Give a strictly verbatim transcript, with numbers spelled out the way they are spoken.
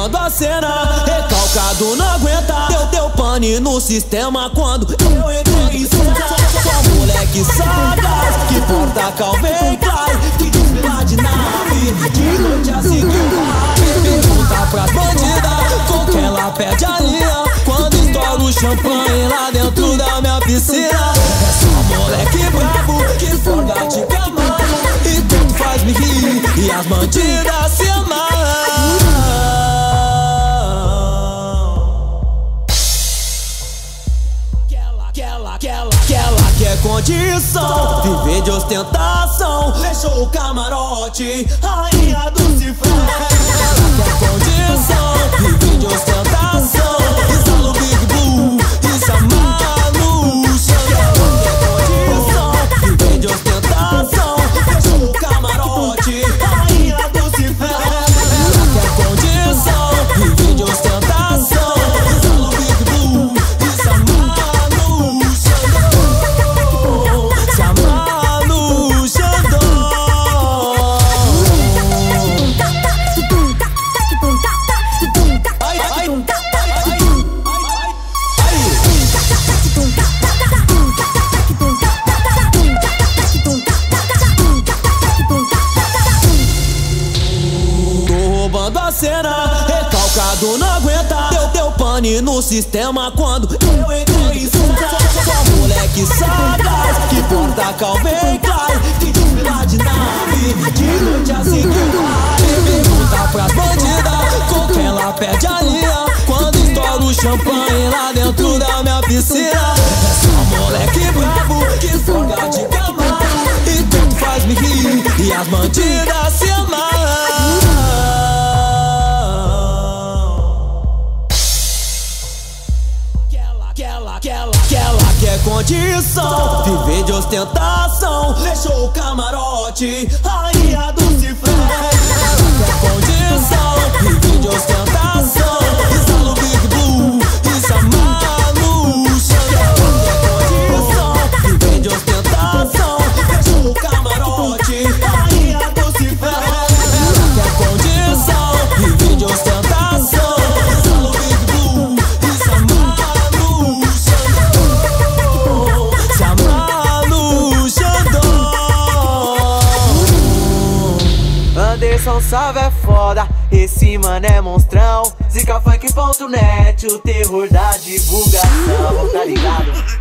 roubando a cena. Recalcado não aguenta, deu, deu pane no sistema quando eu entrei em cena. Só moleque sagaz, que porta Calvin Klein, que desfila de nave, de noite a seguir. Pergunta pras bandidas, com quem ela perde a linha, quando estoura o champanhe lá dentro da minha piscina. É só moleque brabo, que folga de camada, e tudo faz me rir, e as bandidas se amarram. Aquela, aquela, aquela que é condição, viver de ostentação, deixou o camarote, rainha do cifrão. Ela quer condição, viver de ostentação, instala o Big Blue e se amarra no chão. Ela quer condição, viver de ostentação, deixou o camarote, rainha do cifrão. Ela quer condição, viver de ostentação, instala o Big Blue e se amarra. A cena, recalcado não aguenta, deu, deu pane no sistema quando eu entrei em cena. Só moleque sagaz, que porta Calvin Klein, que desfila de nave, de noite a seguir. Pergunta pras bandidas, com quem ela perde a linha, quando estoura o champanhe lá dentro da minha piscina. É só moleque brabo, que folga de camada, e tudo faz me rir, e as bandidas se amarram. Aquela, aquela, aquela que é condição, viver de ostentação, deixou o camarote, rainha do cifrão. Ela quer condição, viver de ostentação, instala o Big Blue e se amarra no chão. Ela quer condição, viver de ostentação, deixou o camarote, rainha do cifrão. Ela quer condição, viver de ostentação, instala o Big Blue e se amarra. Anderson Salve é foda, esse mano é monstrão. Zica Funk ponto net, o terror da divulgação, tá ligado?